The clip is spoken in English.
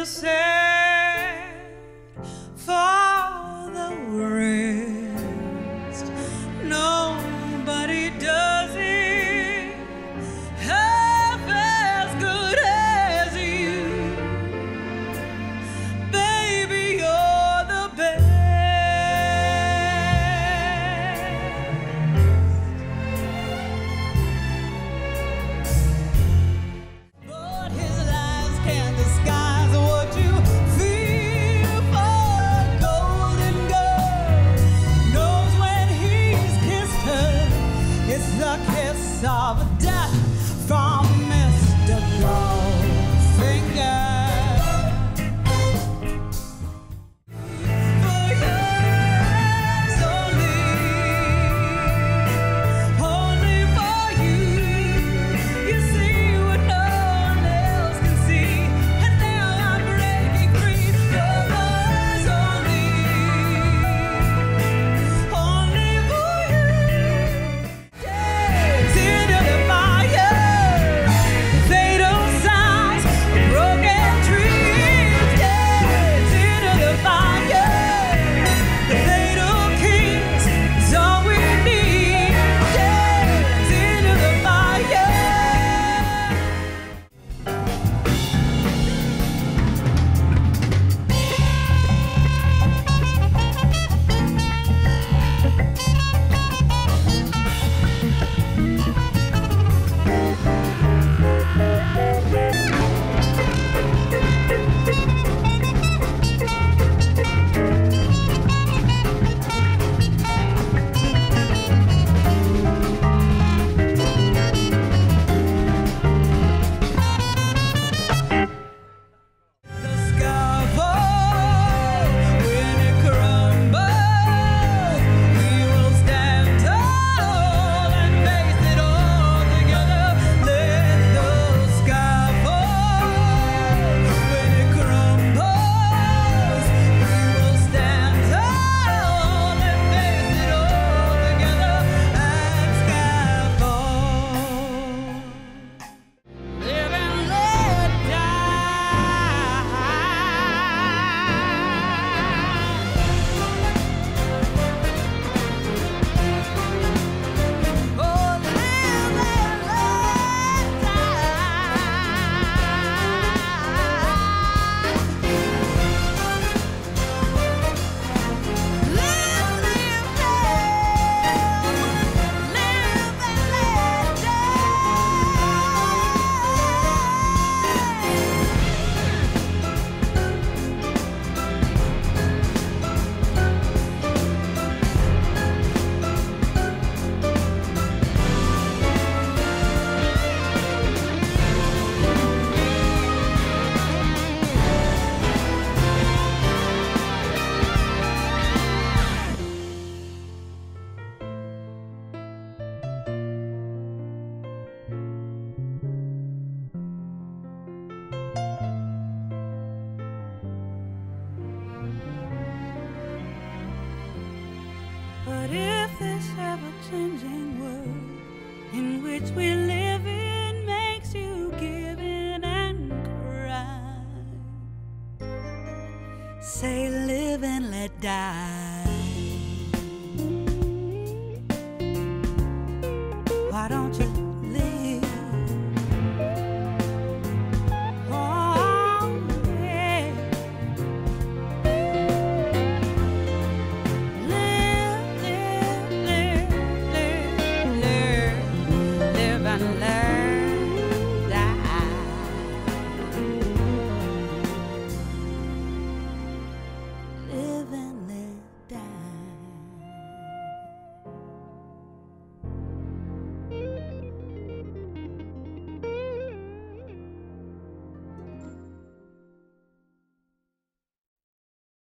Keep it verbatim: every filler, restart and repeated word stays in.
too sad for the rest. Nobody does it half as good as you. Baby, you're the best. But his lies can't disguise what you feel for a golden girl. Knows when he's kissed her, it's the kiss of death from Mister Goldfinger. For yours only, only for you. You see what no one else can see, and now I'm breaking free. For yours only, only for you. Days into the fire, fatal signs, broken dreams. Days into the fire, the fatal keys is all we need. Days into the fire. The sky falls when it crumbles. We will stand tall and face it all together. Let the sky fall when it crumbles. We will stand tall and face it all together. And sky fall. Live and let die. Oh, live and let die. Live, live, live, live and let But if this ever-changing world in which we live in makes you give in and cry, say live and let die.